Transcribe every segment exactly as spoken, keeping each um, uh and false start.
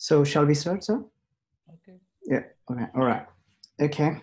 So shall we start, sir? Okay. Yeah. Okay. All right. Okay.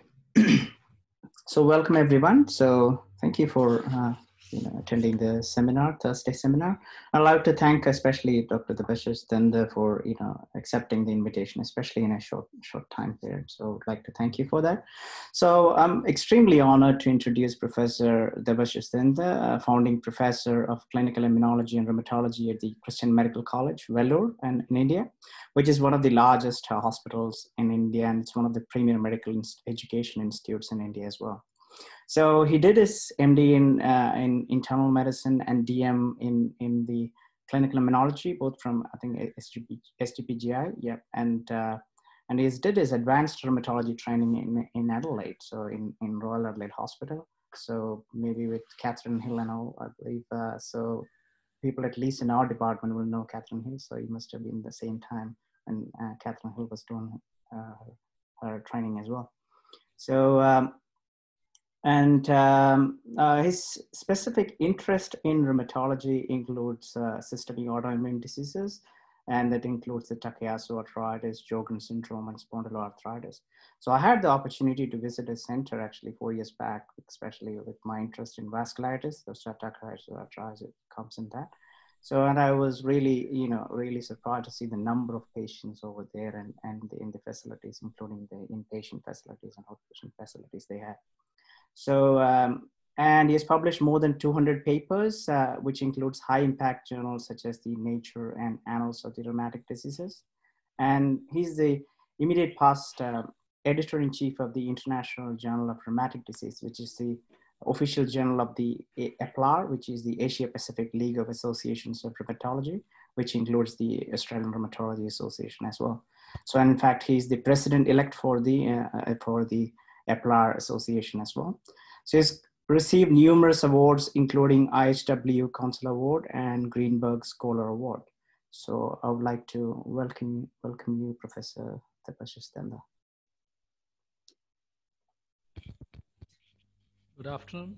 So welcome everyone. So thank you for uh, you know, attending the seminar, Thursday seminar. I'd like to thank especially Doctor Debashis Danda for you know accepting the invitation, especially in a short short time period. So I'd like to thank you for that. So I'm extremely honored to introduce Professor Debashis Danda, founding professor of clinical immunology and rheumatology at the Christian Medical College, Vellore, and in India, which is one of the largest uh, hospitals in India, and it's one of the premier medical inst- education institutes in India as well. So he did his M D in uh, in internal medicine and D M in in the clinical immunology, both from I think S G P, S G P G I, yeah, and uh, and he did his advanced rheumatology training in in Adelaide, so in in Royal Adelaide Hospital. So maybe with Catherine Hill and all, I believe. Uh, so people at least in our department will know Catherine Hill. So he must have been the same time when uh, Catherine Hill was doing uh, her, her training as well. So. Um, and um, uh, his specific interest in rheumatology includes uh, systemic autoimmune diseases, and that includes the Takayasu arthritis, Sjogren's syndrome, and spondyloarthritis. So I had the opportunity to visit his center actually four years back, especially with my interest in vasculitis. The Takayasu arthritis comes in that. So, and I was really, you know, really surprised to see the number of patients over there and, and the, in the facilities, including the inpatient facilities and outpatient facilities they have. So, um, and he has published more than two hundred papers, uh, which includes high impact journals such as the Nature and Annals of the Rheumatic Diseases. And he's the immediate past uh, editor in chief of the International Journal of Rheumatic Disease, which is the official journal of the E P L A R, which is the Asia Pacific League of Associations of Rheumatology, which includes the Australian Rheumatology Association as well. So, in fact, he's the president elect for the uh, for the E P L A R Association as well. So he's received numerous awards, including I H W Council Award and Greenberg Scholar Award. So I would like to welcome welcome you, Professor Debashis Danda. Good afternoon.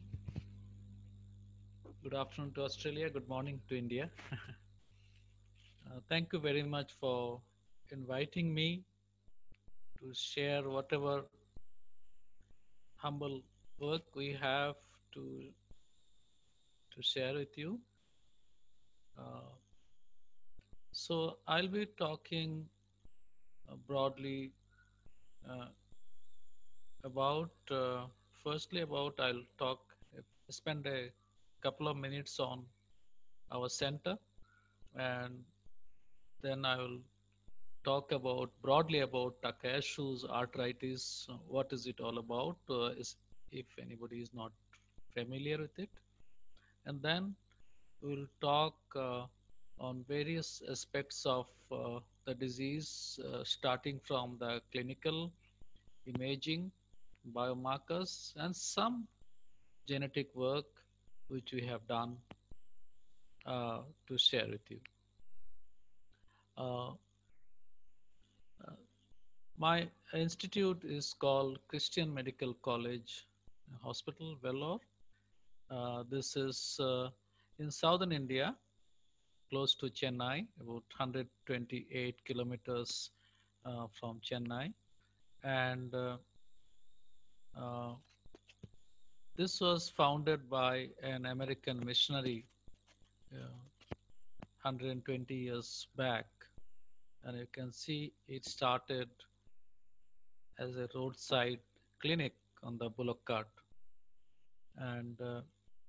Good afternoon to Australia. Good morning to India. uh, thank you very much for inviting me to share whatever humble work we have to to share with you. Uh, so I'll be talking uh, broadly uh, about, uh, firstly about, I'll talk, spend a couple of minutes on our center, and then I will talk about broadly about Takayasu's arthritis. What is it all about? Uh, is, if anybody is not familiar with it, and then we'll talk uh, on various aspects of uh, the disease, uh, starting from the clinical imaging, biomarkers, and some genetic work which we have done uh, to share with you. Uh, uh, my institute is called Christian Medical College Hospital, Vellore. Uh, this is uh, in southern India, close to Chennai, about one hundred twenty-eight kilometers uh, from Chennai. And uh, uh, this was founded by an American missionary uh, one hundred twenty years back. And you can see it started as a roadside clinic on the bullock cart. And uh,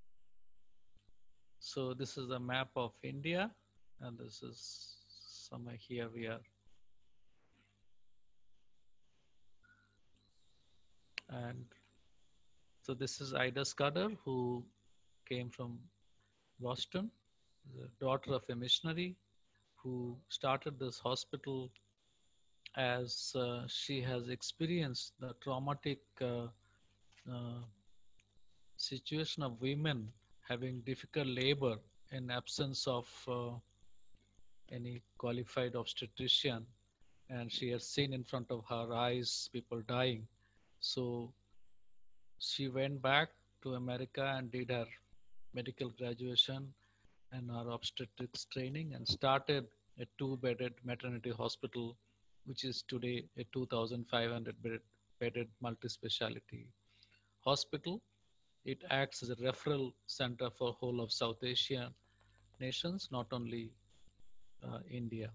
so this is a map of India, and this is somewhere here we are. And so this is Ida Scudder, who came from Boston, the daughter of a missionary who started this hospital as uh, she has experienced the traumatic uh, uh, situation of women having difficult labor in absence of uh, any qualified obstetrician, and she has seen in front of her eyes people dying. So she went back to America and did her medical graduation and her obstetrics training and started a two-bedded maternity hospital which is today a two thousand five hundred bedded multi-specialty hospital. It acts as a referral center for whole of South Asia nations, not only uh, India.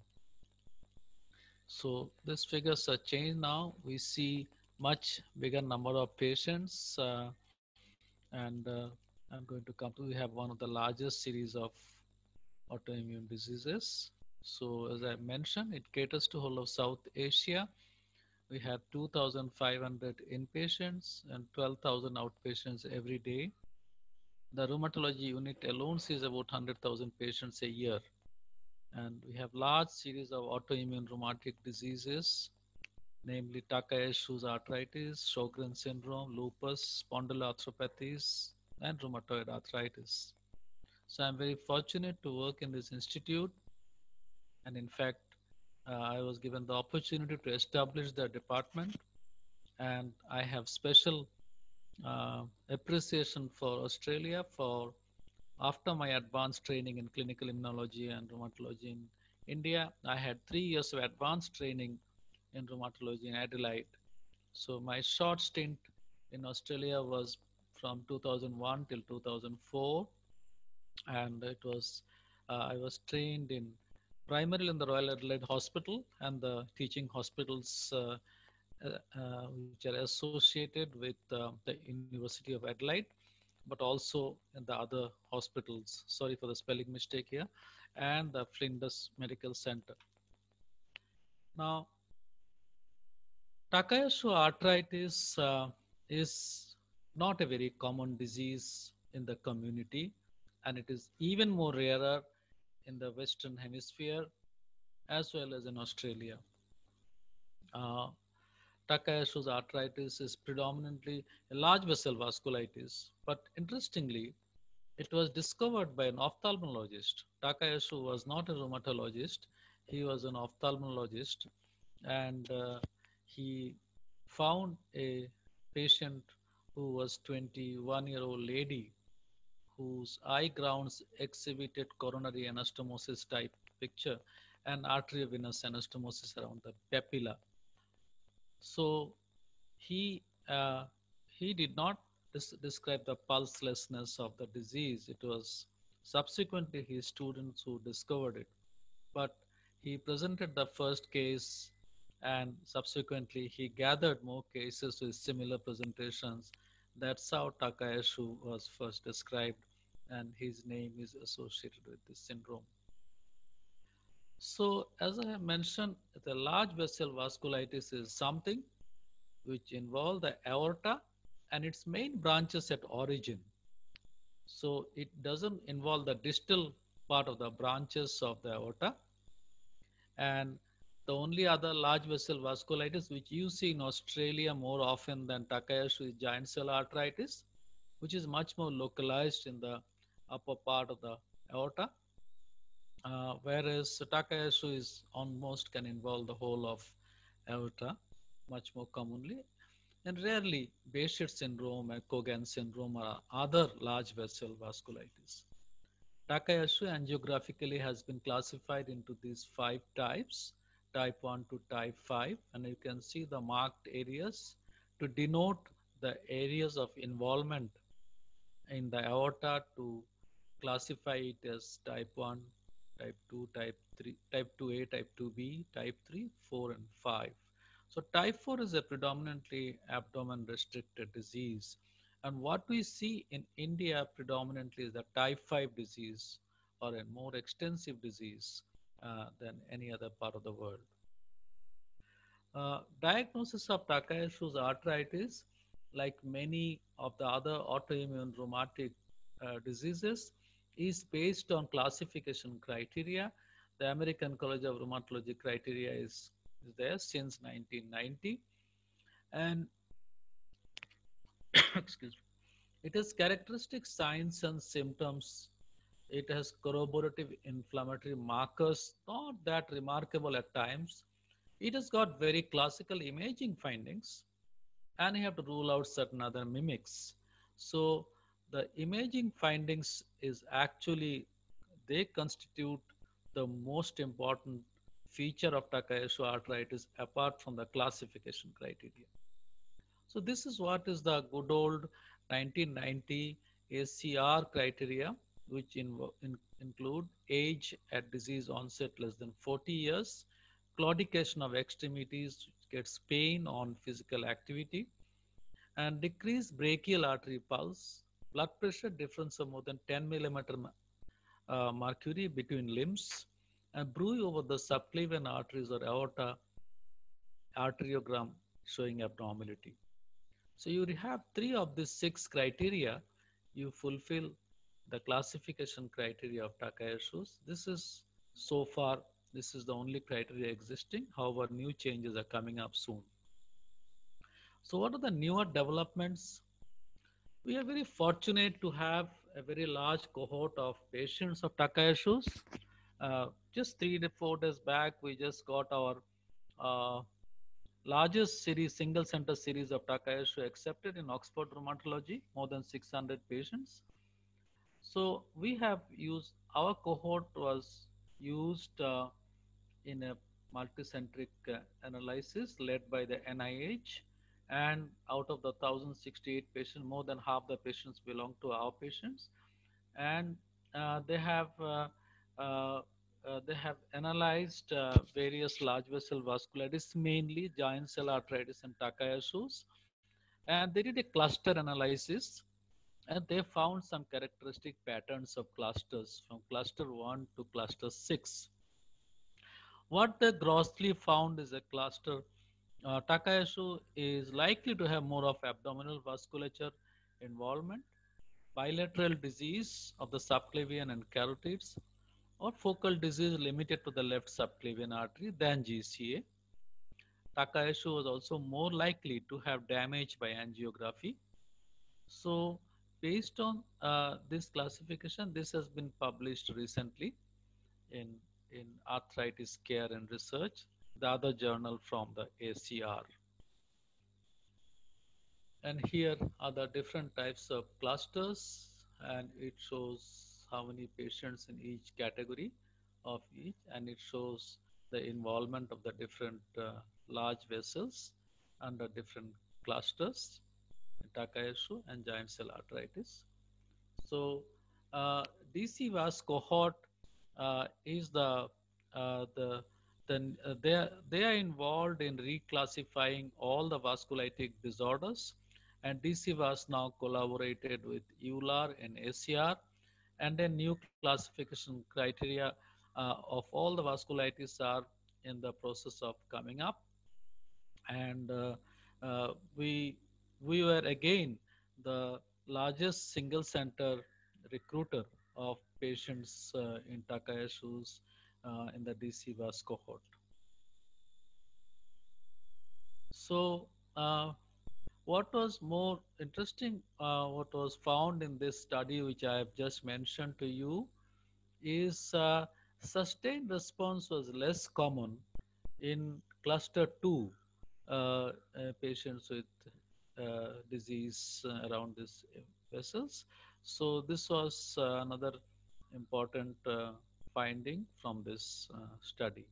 So these figures are changed now. We see much bigger number of patients, uh, and uh, I'm going to come to. We have one of the largest series of autoimmune diseases. So as I mentioned, it caters to whole of South Asia. We have two thousand five hundred inpatients and twelve thousand outpatients every day. The rheumatology unit alone sees about one hundred thousand patients a year. And we have large series of autoimmune rheumatic diseases, namely Takayasu's arthritis, Sjogren syndrome, lupus, spondyloarthropathies, and rheumatoid arthritis. So I'm very fortunate to work in this institute, and in fact, uh, I was given the opportunity to establish the department, and I have special uh, appreciation for Australia for after my advanced training in clinical immunology and rheumatology in India. I had three years of advanced training in rheumatology in Adelaide. So my short stint in Australia was from two thousand one till two thousand four, and it was uh, I was trained in primarily in the Royal Adelaide Hospital and the teaching hospitals uh, uh, uh, which are associated with uh, the University of Adelaide, but also in the other hospitals. Sorry for the spelling mistake here, and the Flinders Medical Center. Now, Takayasu arthritis uh, is not a very common disease in the community, and it is even more rarer in the Western Hemisphere as well as in Australia. Uh, Takayasu's arthritis is predominantly a large vessel vasculitis, but interestingly, it was discovered by an ophthalmologist. Takayasu was not a rheumatologist, he was an ophthalmologist, and uh, he found a patient who was twenty-one year old lady whose eye grounds exhibited coronary anastomosis type picture and arteriovenous anastomosis around the papilla. So he uh, he did not des- describe the pulselessness of the disease. It was subsequently his students who discovered it. But he presented the first case, and subsequently he gathered more cases with similar presentations. That's how Takayasu was first described, and his name is associated with this syndrome. So, as I have mentioned, the large vessel vasculitis is something which involve the aorta and its main branches at origin. So it doesn't involve the distal part of the branches of the aorta. And the only other large vessel vasculitis which you see in Australia more often than Takayasu is giant cell arteritis, which is much more localized in the upper part of the aorta. Uh, whereas Takayasu is almost can involve the whole of aorta much more commonly. And rarely, Behçet syndrome and Cogan syndrome are other large vessel vasculitis. Takayasu angiographically has been classified into these five types, type one to type five, and you can see the marked areas to denote the areas of involvement in the aorta to classify it as type one, type two, type three, type two A, type two B, type three, four, and five. So type four is a predominantly abdomen restricted disease. And what we see in India predominantly is the type five disease, or a more extensive disease uh, than any other part of the world. Uh, diagnosis of Takayasu's arthritis, like many of the other autoimmune rheumatic uh, diseases, is based on classification criteria. The American College of Rheumatology criteria is, is there since nineteen ninety, and excuse me, it has characteristic signs and symptoms. It has corroborative inflammatory markers, not that remarkable at times. It has got very classical imaging findings, and you have to rule out certain other mimics. So the imaging findings is actually, they constitute the most important feature of Takayasu arthritis apart from the classification criteria. So this is what is the good old nineteen ninety A C R criteria, which in, in, include age at disease onset less than forty years, claudication of extremities, which gets pain on physical activity, and decreased brachial artery pulse, blood pressure difference of more than ten millimeter uh, mercury between limbs, and bruit over the subclavian arteries or aorta arteriogram showing abnormality. So you have three of these six criteria. You fulfill the classification criteria of Takayasu's. This is so far, this is the only criteria existing. However, new changes are coming up soon. So what are the newer developments? We are very fortunate to have a very large cohort of patients of Takayasu's. Uh, just three to four days back, we just got our uh, largest series, single center series of Takayasu accepted in Oxford Rheumatology, more than six hundred patients. So we have used, our cohort was used uh, in a multicentric uh, analysis led by the N I H. And out of the one thousand sixty-eight patients, more than half the patients belong to our patients. And uh, they have uh, uh, uh, they have analyzed uh, various large vessel vasculitis, mainly giant cell arteritis and Takayasu's, and they did a cluster analysis, and they found some characteristic patterns of clusters from cluster one to cluster six. What they grossly found is a cluster. Uh, Takayasu is likely to have more of abdominal vasculature involvement, bilateral disease of the subclavian and carotids, or focal disease limited to the left subclavian artery than G C A. Takayasu was also more likely to have damage by angiography. So, based on uh, this classification, this has been published recently in, in Arthritis Care and Research, the other journal from the A C R. And here are the different types of clusters, and it shows how many patients in each category of each, and it shows the involvement of the different uh, large vessels under different clusters, Takayasu and giant cell arteritis. So uh, D C V A S cohort uh, is the uh, the then uh, they are, they are involved in reclassifying all the vasculitic disorders, and D C V A S now collaborated with E U L A R and A C R, and then new classification criteria uh, of all the vasculitis are in the process of coming up, and uh, uh, we we were again the largest single center recruiter of patients uh, in Takayasu's uh, in the D C V A S cohort. So uh, what was more interesting, uh, what was found in this study, which I have just mentioned to you, is uh, sustained response was less common in cluster two uh, uh, patients with uh, disease uh, around these vessels. So this was uh, another important uh, finding from this uh, study.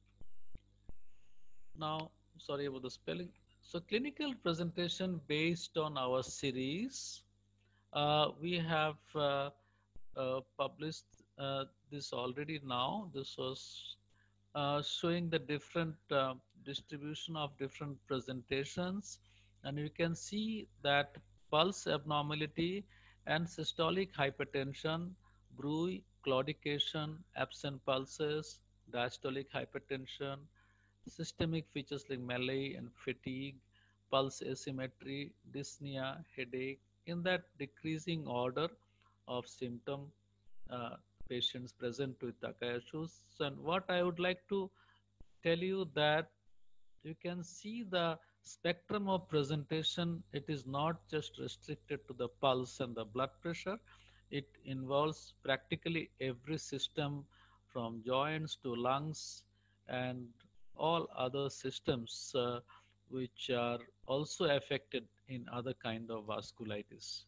Now, sorry about the spelling. So clinical presentation based on our series. Uh, we have uh, uh, published uh, this already now. This was uh, showing the different uh, distribution of different presentations, and you can see that pulse abnormality and systolic hypertension, bruit, claudication, absent pulses, diastolic hypertension, systemic features like malaise and fatigue, pulse asymmetry, dyspnea, headache, in that decreasing order of symptom uh, patients present with Takayasu's. And what I would like to tell you that you can see the spectrum of presentation. It is not just restricted to the pulse and the blood pressure. It involves practically every system from joints to lungs and all other systems uh, which are also affected in other kind of vasculitis.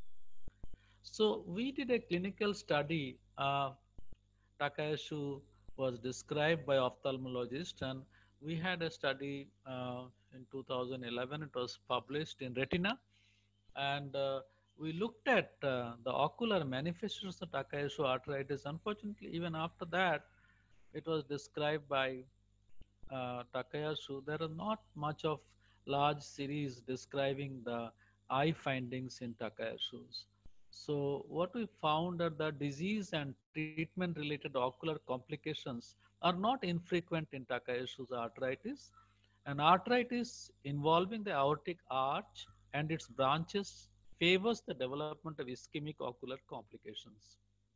So we did a clinical study, uh, Takayasu was described by ophthalmologist, and we had a study uh, in two thousand eleven. It was published in Retina, and uh, we looked at uh, the ocular manifestations of Takayasu arthritis. Unfortunately, even after that, it was described by uh, Takayasu. There are not much of large series describing the eye findings in Takayasu's. So what we found are the disease and treatment related ocular complications are not infrequent in Takayasu's arthritis. And arthritis involving the aortic arch and its branches favors the development of ischemic ocular complications.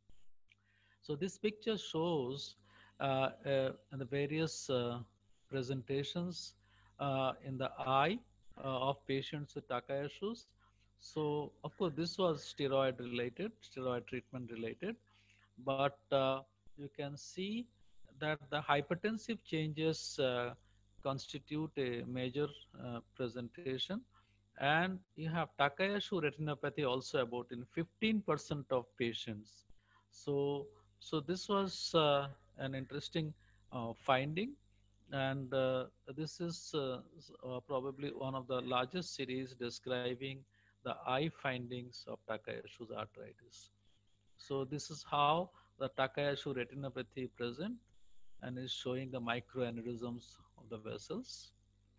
So this picture shows uh, uh, the various uh, presentations uh, in the eye uh, of patients with Takayasu's. So of course this was steroid related, steroid treatment related, but uh, you can see that the hypertensive changes uh, constitute a major uh, presentation, and you have Takayasu retinopathy also about in fifteen percent of patients. So, so this was uh, an interesting uh, finding, and uh, this is uh, uh, probably one of the largest series describing the eye findings of Takayasu's arthritis. So this is how the Takayasu retinopathy present and is showing the microaneurysms of the vessels.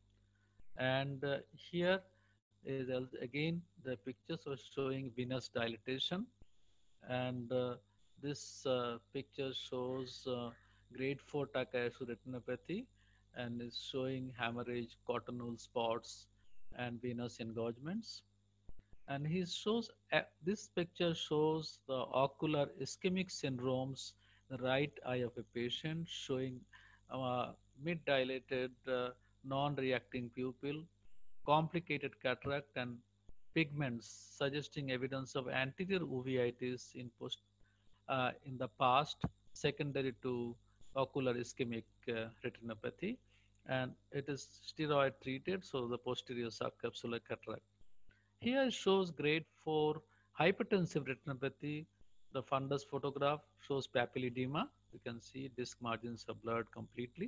And uh, here is again the pictures are showing venous dilatation, and uh, this uh, picture shows uh, grade four Takayasu retinopathy and is showing hemorrhage, cottonwool spots, and venous engorgements. And he shows uh, this picture shows the ocular ischemic syndromes, the right eye of a patient showing uh, mid dilated uh, non reacting pupil, complicated cataract, and pigments suggesting evidence of anterior uveitis in post uh, in the past secondary to ocular ischemic uh, retinopathy, and it is steroid treated, so the posterior subcapsular cataract. Here shows grade four hypertensive retinopathy. The fundus photograph shows papilledema. You can see disc margins are blurred completely.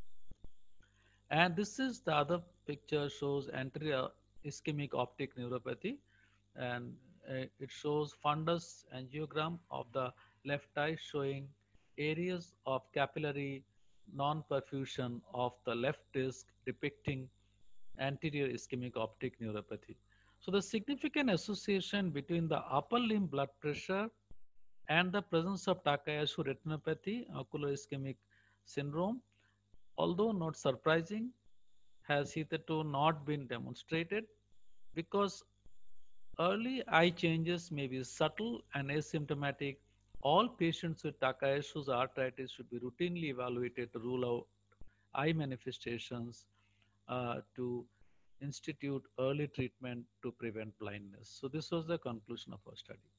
And this is the other picture shows anterior ischemic optic neuropathy, and uh, it shows fundus angiogram of the left eye showing areas of capillary non-perfusion of the left disc depicting anterior ischemic optic neuropathy. So the significant association between the upper limb blood pressure and the presence of Takayasu retinopathy, ocular ischemic syndrome, although not surprising, has hitherto not been demonstrated because early eye changes may be subtle and asymptomatic. All patients with Takayasu's arthritis should be routinely evaluated to rule out eye manifestations uh, to institute early treatment to prevent blindness. So this was the conclusion of our study.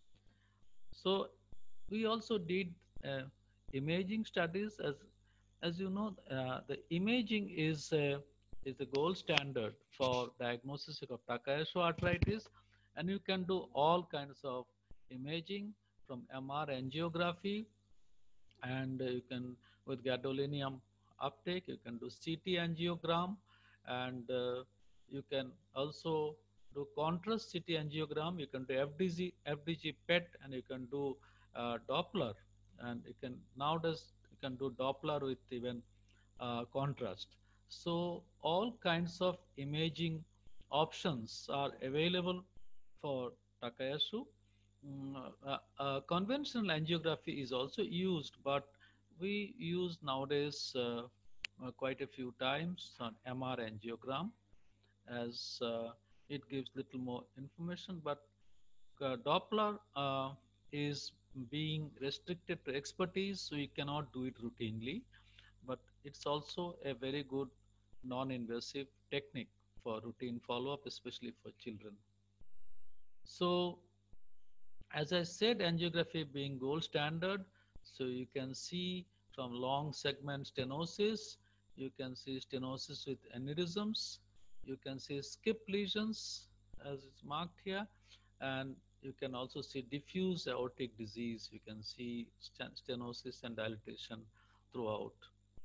So we also did uh, imaging studies. As as you know, uh, the imaging is uh, is the gold standard for diagnosis of Takayasu arthritis, and you can do all kinds of imaging from M R angiography, and uh, you can with gadolinium uptake you can do C T angiogram, and uh, you can also do contrast C T angiogram, you can do F D G F D G P E T, and you can do uh, Doppler, and you can nowadays you can do Doppler with even uh, contrast. So all kinds of imaging options are available for Takayasu. Mm, uh, uh, conventional angiography is also used, but we use nowadays uh, uh, quite a few times on M R angiogram, as uh, it gives little more information. But uh, Doppler uh, is being restricted to expertise, so you cannot do it routinely. But it's also a very good non-invasive technique for routine follow-up, especially for children. So as I said, angiography being gold standard, so you can see from long segment stenosis, you can see stenosis with aneurysms, you can see skip lesions as it's marked here, and you can also see diffuse aortic disease. You can see stenosis and dilatation throughout.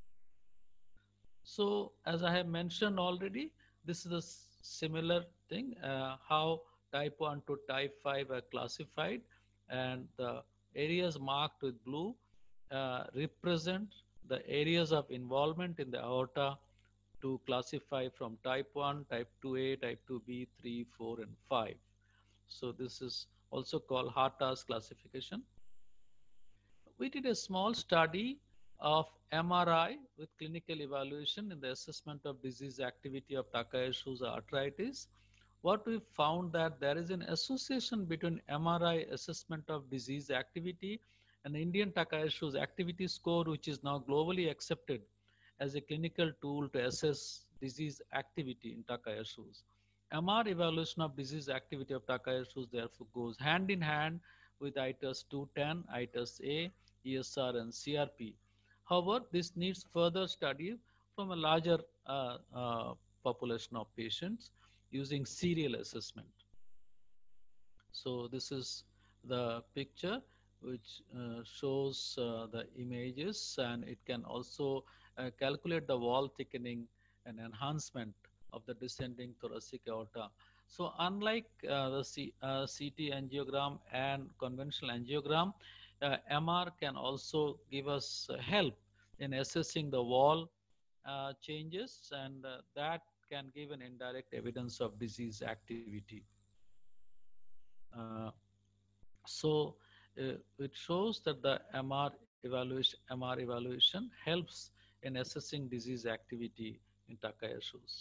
So as I have mentioned already, this is a similar thing, uh, how type one to type five are classified, and the areas marked with blue uh, represent the areas of involvement in the aorta to classify from type one, type two A, type two B, three, four, and five. So this is also called Harta's classification. We did a small study of M R I with clinical evaluation in the assessment of disease activity of Takayasu's arthritis. What we found that there is an association between M R I assessment of disease activity and the Indian Takayasu's activity score, which is now globally accepted as a clinical tool to assess disease activity in Takayasu's. M R evaluation of disease activity of Takayasu's therefore goes hand in hand with I T A S two ten, I T A S A, E S R, and C R P. However, this needs further study from a larger uh, uh, population of patients using serial assessment. So this is the picture which uh, shows uh, the images, and it can also uh, calculate the wall thickening and enhancement of the descending thoracic aorta. So unlike uh, the C, uh, C T angiogram and conventional angiogram, uh, M R can also give us uh, help in assessing the wall uh, changes, and uh, that can give an indirect evidence of disease activity. Uh, so uh, it shows that the M R evaluation, M R evaluation helps in assessing disease activity in Takayasu's.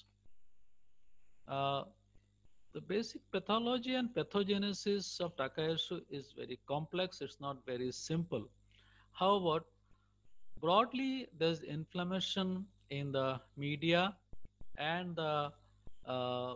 Uh, the basic pathology and pathogenesis of Takayasu is very complex. It's not very simple. However, broadly, there's inflammation in the media and the uh,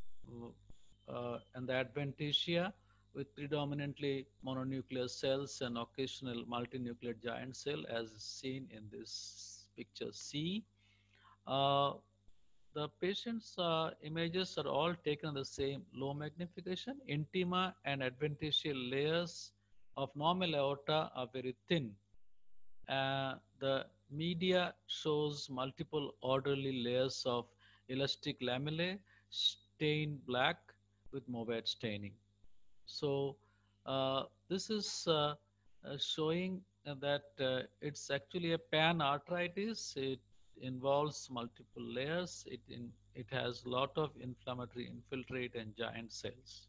uh, and the adventitia with predominantly mononuclear cells and occasional multinuclear giant cell as seen in this picture C. Uh, the patient's uh, images are all taken on the same low magnification. Intima and adventitial layers of normal aorta are very thin. Uh, the media shows multiple orderly layers of elastic lamellae stained black with Mourad staining. So uh, this is uh, uh, showing that uh, it's actually a pan arthritis. It involves multiple layers. It in, it has a lot of inflammatory infiltrate and giant cells.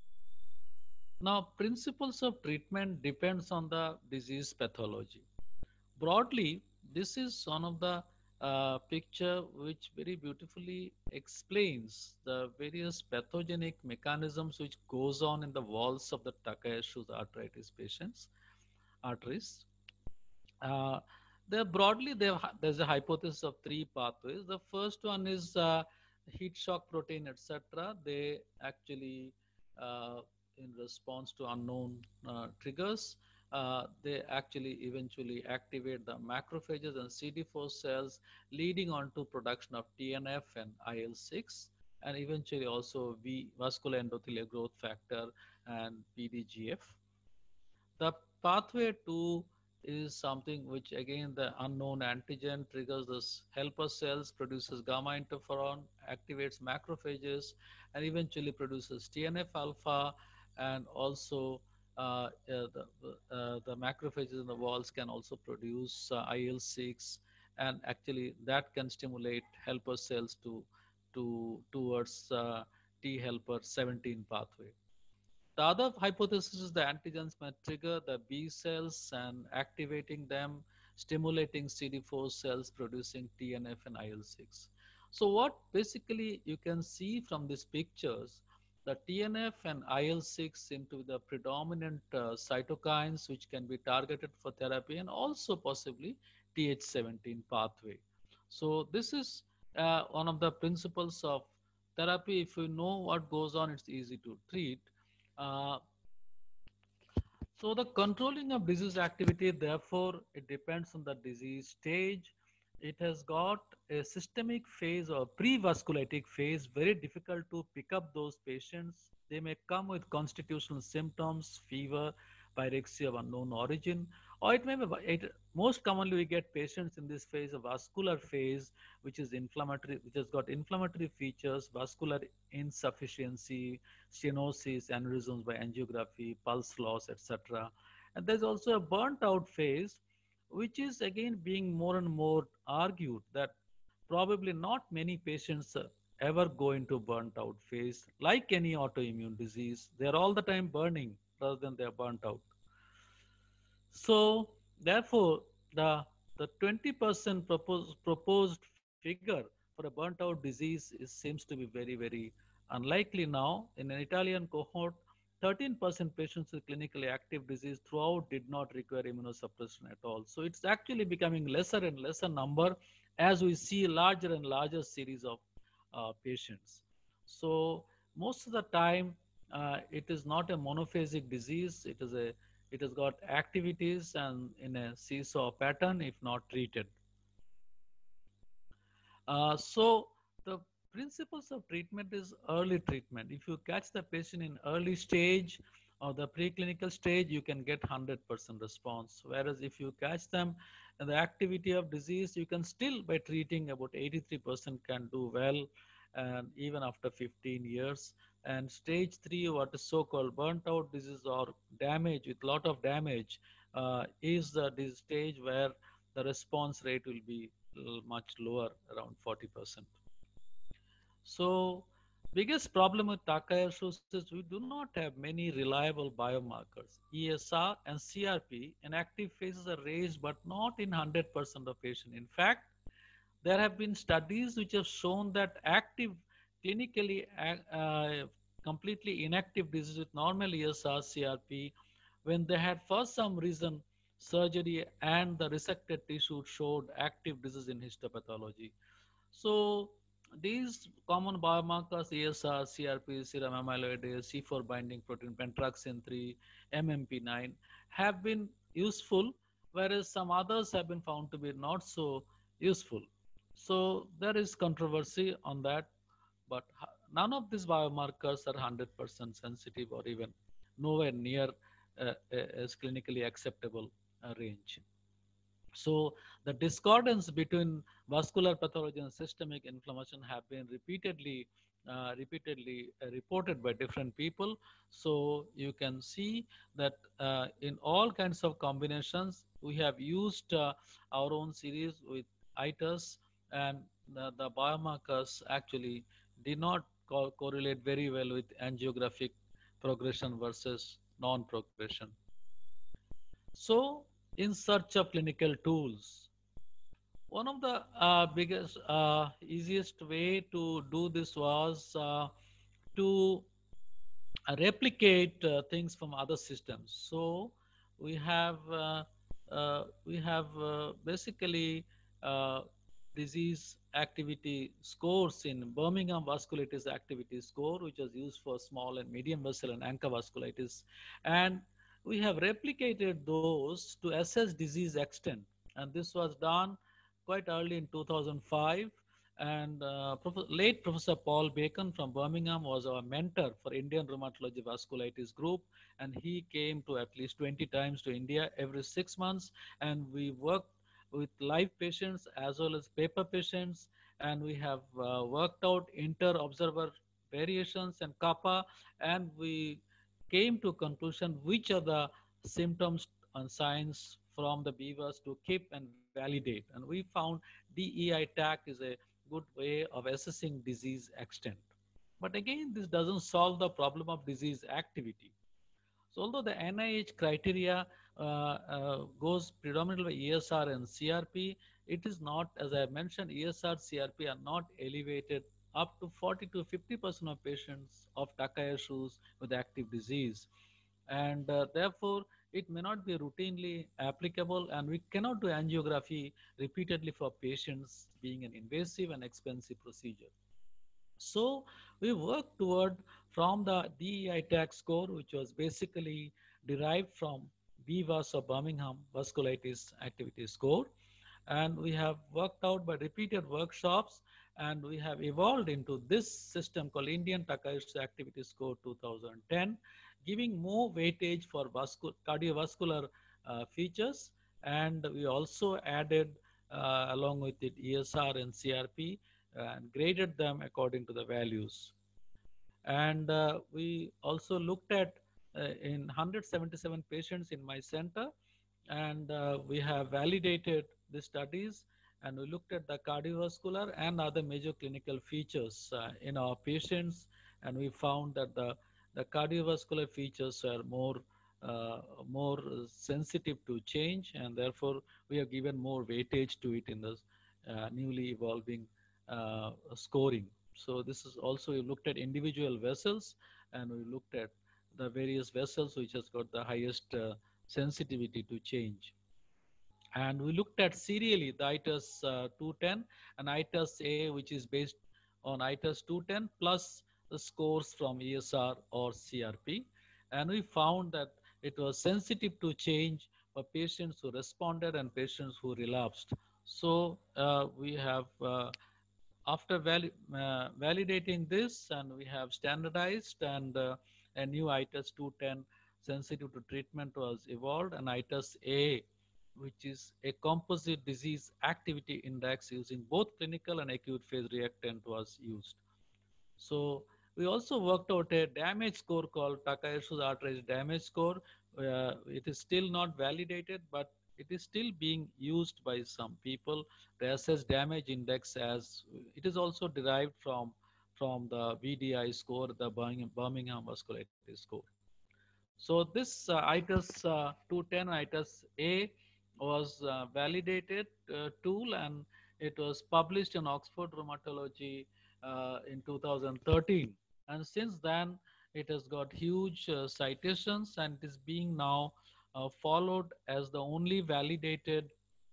Now, principles of treatment depends on the disease pathology. Broadly, this is one of the uh, picture which very beautifully explains the various pathogenic mechanisms which goes on in the walls of the Takayasu's arthritis patients, arteries. Uh, there broadly, there, there's a hypothesis of three pathways. The first one is uh, heat shock protein, et cetera. They actually, uh, in response to unknown uh, triggers, uh, they actually eventually activate the macrophages and C D four cells, leading on to production of T N F and I L six, and eventually also V, vascular endothelial growth factor, and P D G F. The pathway two is something which again the unknown antigen triggers this helper cells, produces gamma interferon, activates macrophages, and eventually produces T N F alpha, and also uh, uh, the, uh, the macrophages in the walls can also produce uh, I L six, and actually that can stimulate helper cells to, to towards uh, T helper seventeen pathway. The other hypothesis is the antigens may trigger the B cells and activating them, stimulating C D four cells producing T N F and I L six. So what basically you can see from these pictures, the T N F and I L six seem to be the predominant uh, cytokines which can be targeted for therapy, and also possibly T H seventeen pathway. So this is uh, one of the principles of therapy. If you know what goes on, it's easy to treat. Uh, so the controlling of disease activity, therefore, it depends on the disease stage. It has got a systemic phase or pre-vasculitic phase, very difficult to pick up those patients. They may come with constitutional symptoms, fever, pyrexia of unknown origin, or it may be, it, most commonly we get patients in this phase, a vascular phase, which is inflammatory, which has got inflammatory features, vascular insufficiency, stenosis, aneurysms by angiography, pulse loss, et cetera. And there's also a burnt out phase, which is again being more and more argued that probably not many patients uh, ever go into burnt out phase. Like any autoimmune disease, they're all the time burning rather than they're burnt out. So therefore, the the twenty percent proposed proposed figure for a burnt out disease is, seems to be very, very unlikely now. In an Italian cohort, thirteen percent patients with clinically active disease throughout did not require immunosuppression at all. So it's actually becoming lesser and lesser number as we see larger and larger series of uh, patients. So most of the time, uh, it is not a monophasic disease. It is a it has got activities and in a seesaw pattern if not treated. Uh, so the principles of treatment is early treatment. If you catch the patient in early stage or the preclinical stage, you can get one hundred percent response. Whereas if you catch them in the activity of disease, you can still, by treating, about eighty-three percent can do well, and even after fifteen years. And stage three, what is so-called burnt out disease or damage with lot of damage, uh, is the this stage where the response rate will be much lower, around forty percent. So biggest problem with Takayasu's is we do not have many reliable biomarkers. E S R and C R P in active phases are raised, but not in one hundred percent of patients. In fact, there have been studies which have shown that active, clinically uh, completely inactive disease with normal E S R, C R P, when they had for some reason surgery and the resected tissue showed active disease in histopathology. So these common biomarkers, E S R, C R P, serum amyloidase, C four binding protein, pentraxin three, M M P nine, have been useful, whereas some others have been found to be not so useful. So there is controversy on that, but none of these biomarkers are one hundred percent sensitive or even nowhere near uh, as clinically acceptable uh, range. So the discordance between vascular pathology and systemic inflammation have been repeatedly uh, repeatedly uh, reported by different people. So you can see that uh, in all kinds of combinations, we have used uh, our own series with I T A S, and the, the biomarkers actually did not co correlate very well with angiographic progression versus non-progression. So in search of clinical tools, one of the uh, biggest, uh, easiest way to do this was uh, to uh, replicate uh, things from other systems. So we have uh, uh, we have uh, basically uh, disease activity scores in Birmingham vasculitis activity score, which is used for small and medium vessel and anchor vasculitis, and we have replicated those to assess disease extent. And this was done quite early in two thousand five, and uh, Prof late Professor Paul Bacon from Birmingham was our mentor for Indian Rheumatology Vasculitis Group, and he came to at least twenty times to India every six months, and we worked with live patients as well as paper patients, and we have uh, worked out inter-observer variations and kappa, and we came to conclusion which are the symptoms and signs from the beavers to keep and validate. And we found D E I TAC is a good way of assessing disease extent. But again, this doesn't solve the problem of disease activity. So although the N I H criteria uh, uh, goes predominantly by E S R and C R P, it is not, as I mentioned, E S R, C R P are not elevated up to forty to fifty percent of patients of Takayasu's with active disease. And uh, therefore, it may not be routinely applicable, and we cannot do angiography repeatedly for patients, being an invasive and expensive procedure. So we worked toward from the D E I TAC score, which was basically derived from B V A S or Birmingham Vasculitis Activity Score. And we have worked out by repeated workshops, and we have evolved into this system called Indian Takayuki Activity Score two thousand ten. giving more weightage for vascul- cardiovascular uh, features. And we also added, uh, along with it, E S R and C R P, and graded them according to the values. And uh, we also looked at uh, in one hundred seventy-seven patients in my center, and uh, we have validated the studies, and we looked at the cardiovascular and other major clinical features uh, in our patients, and we found that the, the cardiovascular features are more uh, more sensitive to change, and therefore we have given more weightage to it in the uh, newly evolving uh, scoring. So this is also, we looked at individual vessels, and we looked at the various vessels which has got the highest uh, sensitivity to change. And we looked at serially the I T A S uh, two ten and I T A S A, which is based on I T A S two ten plus the scores from E S R or C R P. And we found that it was sensitive to change for patients who responded and patients who relapsed. So uh, we have uh, after vali- uh, validating this, and we have standardized, and uh, a new I T A S two ten sensitive to treatment was evolved, and I T A S A, which is a composite disease activity index using both clinical and acute phase reactant, was used. So we also worked out a damage score called Takayasu's arthritis damage score. Uh, it is still not validated, but it is still being used by some people to assess damage index, as it is also derived from from the V D I score, the Birmingham, Birmingham Vasculitis score. So this uh, I T A S uh, two ten I T A S A was uh, validated uh, tool, and it was published in Oxford Rheumatology uh, in two thousand thirteen. And since then, it has got huge uh, citations, and it is being now uh, followed as the only validated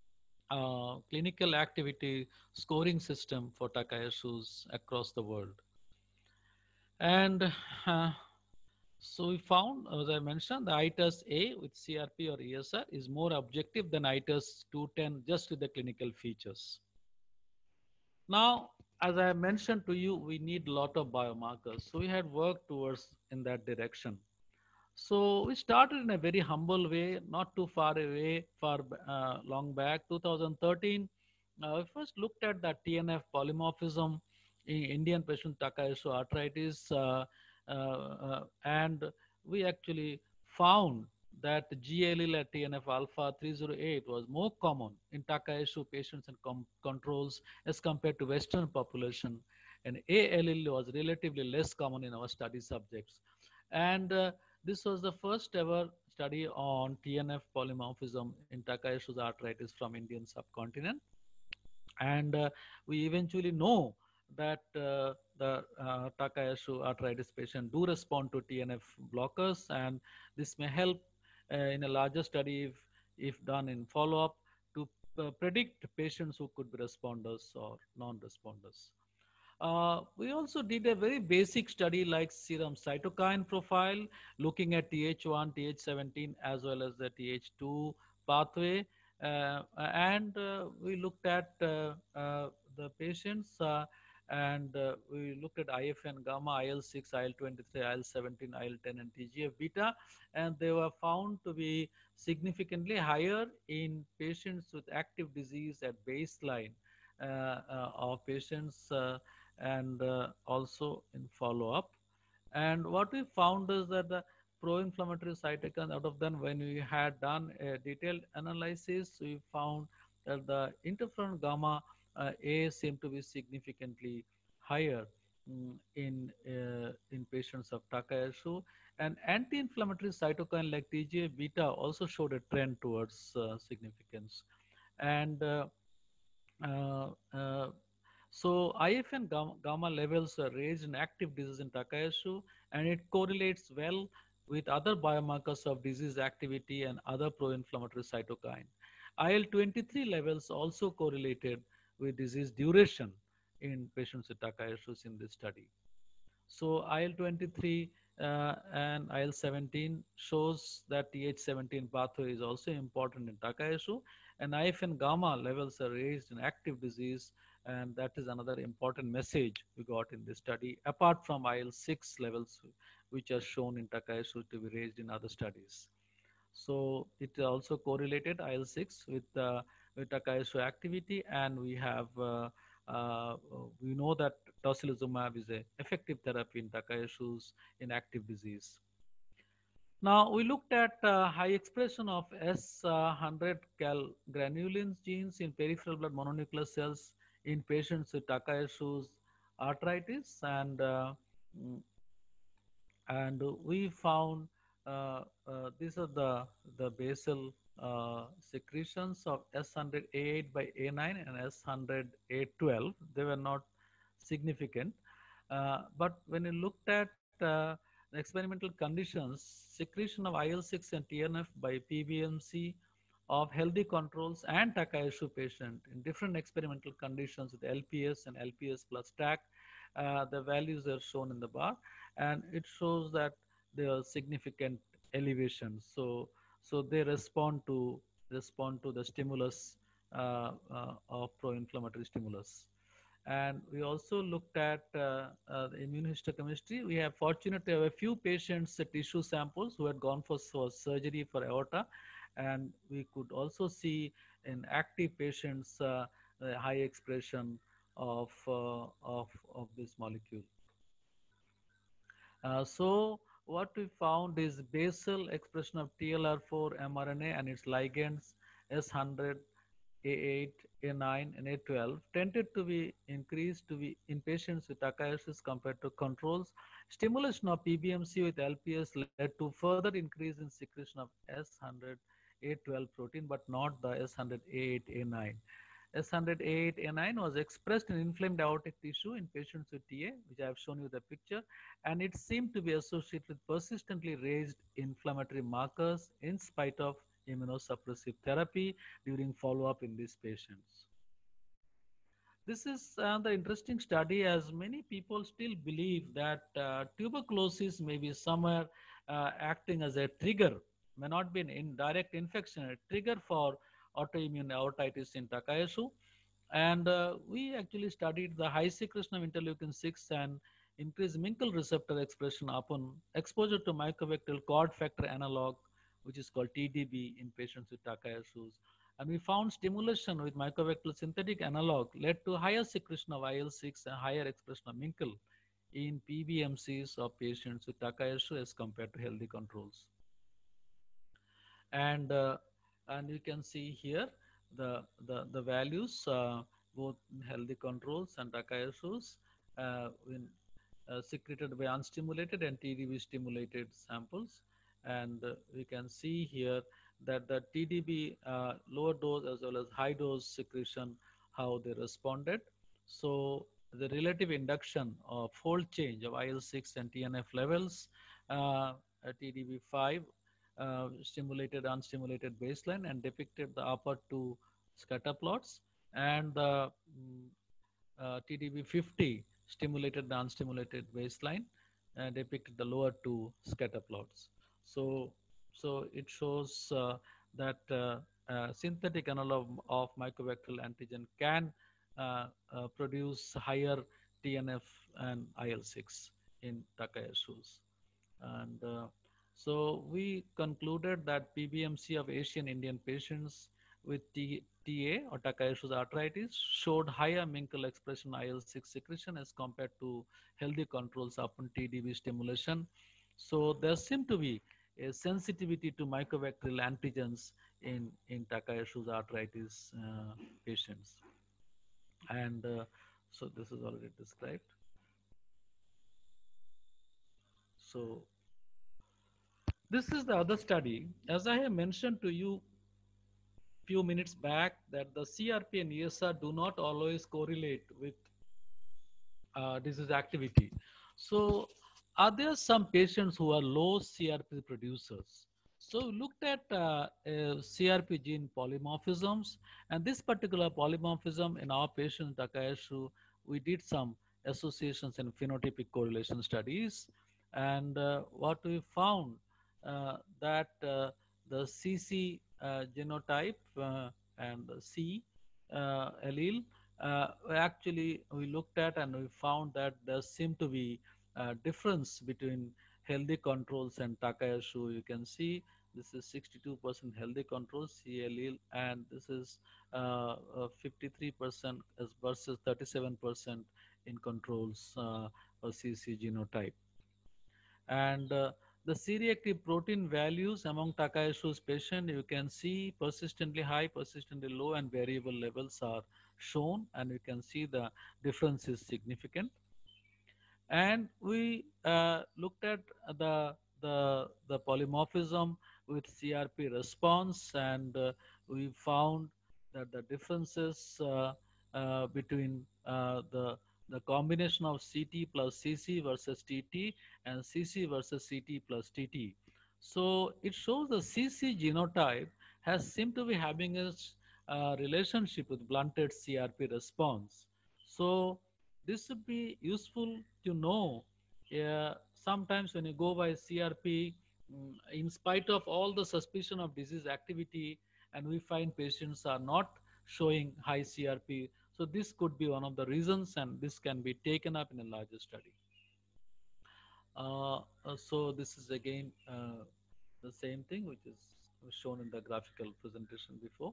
uh, clinical activity scoring system for Takayasu's across the world. And uh, so we found, as I mentioned, the I T A S A with C R P or E S R is more objective than I T A S two ten just with the clinical features. Now, as I mentioned to you, we need a lot of biomarkers. So we had worked towards in that direction. So we started in a very humble way, not too far away, far uh, long back, two thousand thirteen. Uh, we first looked at the T N F polymorphism in Indian patient Takayasu arthritis, uh, uh, uh, and we actually found that G allele at T N F alpha three oh eight was more common in Takayasu patients and com- controls as compared to Western population, and A allele was relatively less common in our study subjects. And uh, this was the first ever study on T N F polymorphism in Takayasu's arthritis from Indian subcontinent. And uh, we eventually know that uh, the uh, Takayasu arthritis patient do respond to T N F blockers, and this may help uh, in a larger study if, if done in follow-up to uh, predict patients who could be responders or non-responders. Uh, we also did a very basic study like serum cytokine profile, looking at T H one, T H seventeen, as well as the T H two pathway. Uh, and uh, we looked at uh, uh, the patients, uh, and uh, we looked at I F N gamma, I L six, I L twenty-three, I L seventeen, I L ten, and T G F beta, and they were found to be significantly higher in patients with active disease at baseline uh, uh, of patients. Uh, and uh, also in follow-up. And what we found is that the pro-inflammatory cytokines, out of them, when we had done a detailed analysis, we found that the interferon gamma uh, A seemed to be significantly higher mm, in uh, in patients of Takayasu, and anti-inflammatory cytokine like T G F beta also showed a trend towards uh, significance. And uh, uh, uh, so I F N gamma, gamma levels are raised in active disease in Takayasu, and it correlates well with other biomarkers of disease activity and other pro-inflammatory cytokine. I L twenty-three levels also correlated with disease duration in patients with Takayasu in this study. So I L twenty-three uh, and I L seventeen shows that T H seventeen pathway is also important in Takayasu, and I F N gamma levels are raised in active disease, And that is another important message we got in this study, apart from I L six levels, which are shown in Takayasu to be raised in other studies. So it also correlated I L six with, uh, with Takayasu activity, and we have uh, uh, we know that tocilizumab is a effective therapy in Takayasu's in active disease. Now we looked at uh, high expression of S one hundred cal granulins genes in peripheral blood mononuclear cells in patients with Takayasu's arthritis, and uh, mm, and we found uh, uh, these are the the basal uh, secretions of S one hundred A eight by A nine and S one hundred A twelve. They were not significant, uh, but when you looked at uh, the experimental conditions, secretion of I L six and T N F by P B M C of healthy controls and Takayasu patient in different experimental conditions with L P S and L P S plus T A C, uh, the values are shown in the bar, and it shows that there are significant elevations. So, so they respond to respond to the stimulus uh, uh, of pro-inflammatory stimulus. And we also looked at uh, uh, the immunohistochemistry. We have fortunate to have a few patients uh, tissue samples who had gone for, for surgery for aorta, and we could also see in active patients uh, a high expression of, uh, of, of this molecule. Uh, so what we found is basal expression of T L R four mRNA and its ligands S one hundred, A eight, A nine, and A twelve tended to be increased to be in patients with Takayasu compared to controls. Stimulation of P B M C with L P S led to further increase in secretion of S one hundred, A twelve protein, but not the S one hundred, A eight, A nine. S one hundred A eight A nine was expressed in inflamed aortic tissue in patients with T A, which I have shown you the picture, and it seemed to be associated with persistently raised inflammatory markers in spite of immunosuppressive therapy during follow-up in these patients. This is another interesting study, as many people still believe that uh, tuberculosis may be somewhere uh, acting as a trigger, may not be an indirect infection, a trigger for autoimmune aortitis in Takayasu. And uh, we actually studied the high secretion of interleukin six and increased Minkel receptor expression upon exposure to mycovectorial cord factor analog, which is called T D B, in patients with Takayasu's. And we found stimulation with mycovectorial synthetic analog led to higher secretion of I L six and higher expression of Minkel in P B M Cs of patients with Takayasu as compared to healthy controls. And uh, and you can see here the the, the values uh, both in healthy controls and Takayasu's uh, in uh, secreted by unstimulated and T D B stimulated samples. And uh, we can see here that the T D B uh, lower dose as well as high dose secretion, how they responded. So the relative induction of fold change of I L six and T N F levels, uh, T D B five uh, stimulated unstimulated baseline and depicted the upper two scatter plots, and the mm, uh, T D B fifty stimulated the unstimulated baseline and depicted the lower two scatter plots. So, so it shows uh, that uh, uh, synthetic analog of mycovectorial antigen can uh, uh, produce higher T N F and I L six in Takayasu's. And uh, so we concluded that P B M C of Asian Indian patients with T TA or Takayasu's arthritis showed higher Minkel expression I L six secretion as compared to healthy controls upon T D B stimulation. So there seemed to be a sensitivity to mycovectorial antigens in, in Takayasu's arthritis uh, patients. And uh, so this is already described. So this is the other study. As I have mentioned to you few minutes back, that the C R P and E S R do not always correlate with uh, disease activity. So are there some patients who are low C R P producers? So we looked at uh, uh, C R P gene polymorphisms, and this particular polymorphism in our patient Takayasu, we did some associations and phenotypic correlation studies, and uh, what we found uh, that uh, the C C uh, genotype uh, and the C uh, allele uh, actually we looked at and we found that there seemed to be a difference between healthy controls and Takayashu. You can see this is sixty-two percent healthy controls C allele, and this is uh, uh, fifty-three percent as versus thirty-seven percent in controls uh, or C C genotype. And uh, the C-reactive protein values among Takayasu's patient, you can see persistently high, persistently low, and variable levels are shown, and you can see the difference is significant. And we uh, looked at the the the polymorphism with C R P response, and uh, we found that the differences uh, uh, between uh, the the combination of C T plus C C versus T T and C C versus C T plus T T. So it shows the C C genotype has seemed to be having a uh, relationship with blunted C R P response. So this would be useful to know. Uh, sometimes when you go by C R P, mm, in spite of all the suspicion of disease activity, and we find patients are not showing high C R P. So this could be one of the reasons, and this can be taken up in a larger study. Uh, uh, so this is again uh, the same thing which is shown in the graphical presentation before.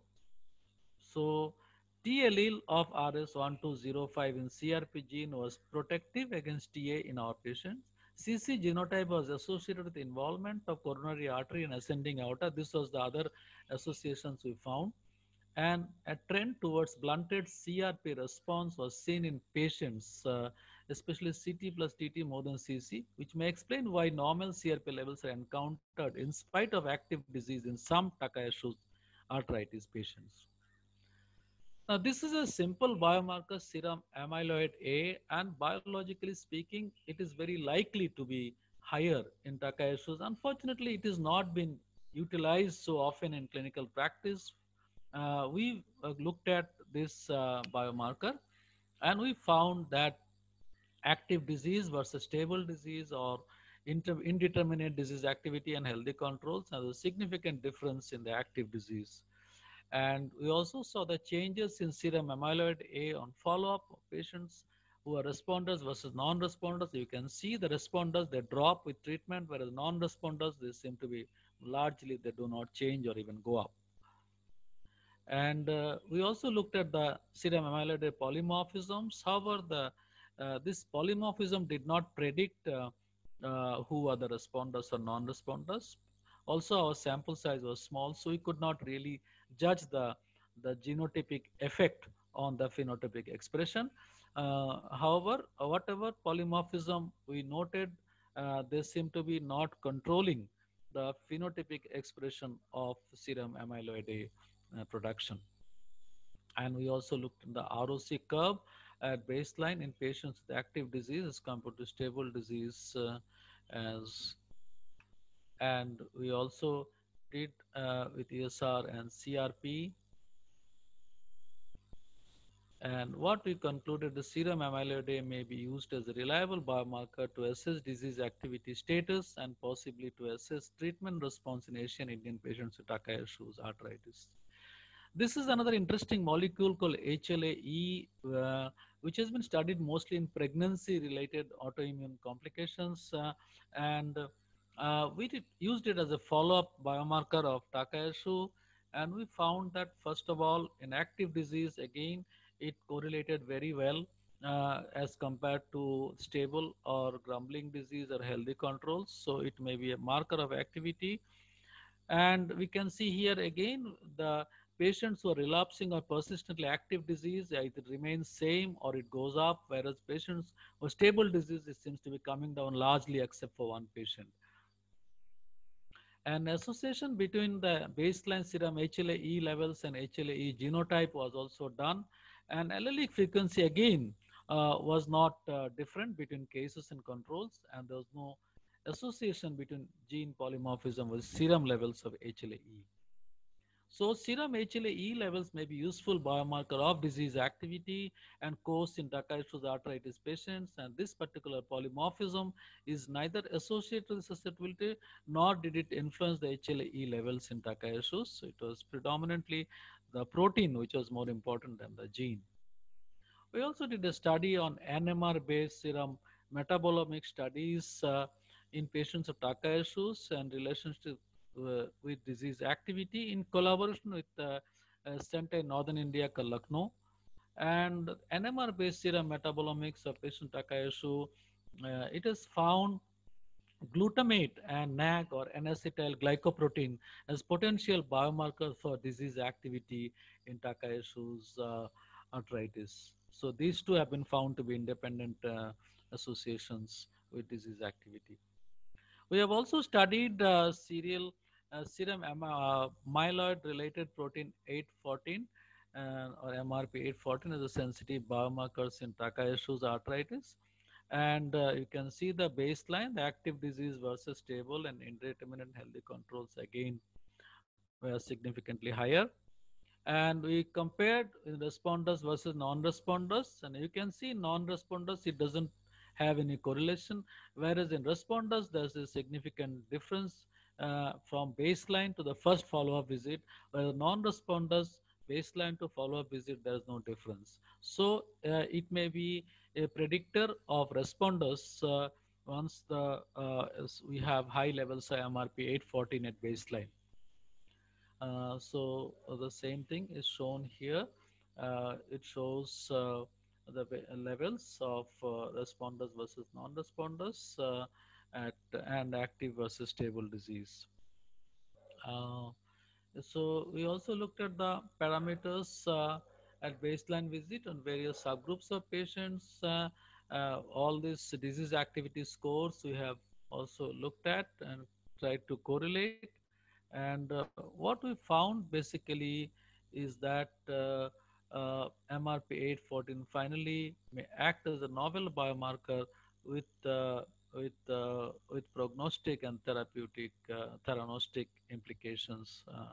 So T allele of R S one two zero five in C R P gene was protective against T A in our patients. C C genotype was associated with involvement of coronary artery in ascending aorta. This was the other associations we found. And a trend towards blunted C R P response was seen in patients, uh, especially C T plus T T more than C C, which may explain why normal C R P levels are encountered in spite of active disease in some Takayasu's arthritis patients. Now, this is a simple biomarker serum amyloid A, and biologically speaking, it is very likely to be higher in Takayasu's. Unfortunately, it has not been utilized so often in clinical practice. Uh, we uh, looked at this uh, biomarker, and we found that active disease versus stable disease or inter- indeterminate disease activity and healthy controls, has a significant difference in the active disease. And we also saw the changes in serum amyloid A on follow-up of patients who are responders versus non-responders. You can see the responders, they drop with treatment, whereas non-responders, they seem to be largely, they do not change or even go up. And uh, we also looked at the serum amyloid polymorphisms. However, the, uh, this polymorphism did not predict uh, uh, who are the responders or non-responders. Also, our sample size was small, so we could not really judge the, the genotypic effect on the phenotypic expression. Uh, however, whatever polymorphism we noted, uh, they seem to be not controlling the phenotypic expression of serum amyloid A uh, production. And we also looked at the R O C curve at baseline in patients with active disease as compared to stable disease uh, as, and we also did uh, with E S R and C R P. And what we concluded, the serum amyloid A may be used as a reliable biomarker to assess disease activity status and possibly to assess treatment response in Asian Indian patients with Takayasu's arthritis. This is another interesting molecule called H L A E, uh, which has been studied mostly in pregnancy-related autoimmune complications, uh, and uh, we did, used it as a follow-up biomarker of Takayasu, and we found that first of all, in active disease, again, it correlated very well uh, as compared to stable or grumbling disease or healthy controls. So it may be a marker of activity. And we can see here again the patients who are relapsing or persistently active disease, either remains same or it goes up, whereas patients who are stable disease, it seems to be coming down largely except for one patient. An association between the baseline serum H L A E levels and H L A E genotype was also done, and allelic frequency again uh, was not uh, different between cases and controls, and there was no association between gene polymorphism with serum levels of H L A E. So serum H L A E levels may be useful biomarker of disease activity and course in Takayasu's arthritis patients, and this particular polymorphism is neither associated with susceptibility nor did it influence the H L A E levels in Takayasu's. So it was predominantly the protein which was more important than the gene. We also did a study on N M R-based serum metabolomic studies uh, in patients of Takayasu's and relationship uh, with disease activity in collaboration with uh, uh, Center in Northern India, Lucknow. And N M R-based serum metabolomics of patient Takayasu, uh, it is found glutamate and N A G or N-acetyl glycoprotein as potential biomarkers for disease activity in Takayasu's uh, arthritis. So these two have been found to be independent uh, associations with disease activity. We have also studied uh, serial uh, serum uh, myeloid-related protein eight fourteen uh, or M R P eight fourteen as a sensitive biomarkers in Takayasu's arthritis. And uh, you can see the baseline, the active disease versus stable and indeterminate healthy controls again were significantly higher. And we compared responders versus non-responders, and you can see non-responders, it doesn't have any correlation, whereas in responders there's a significant difference uh, from baseline to the first follow-up visit, whereas non-responders baseline to follow-up visit there is no difference. So uh, it may be a predictor of responders uh, once the uh, we have high levels of M R P eight fourteen at baseline. Uh, so uh, the same thing is shown here. Uh, it shows uh, the levels of uh, responders versus non-responders uh, at and active versus stable disease. Uh, so we also looked at the parameters uh, at baseline visit on various subgroups of patients. Uh, uh, all these disease activity scores we have also looked at and tried to correlate. And uh, what we found basically is that uh, uh, M R P eight fourteen finally may act as a novel biomarker with uh, with uh, with prognostic and therapeutic uh, theranostic implications. Uh,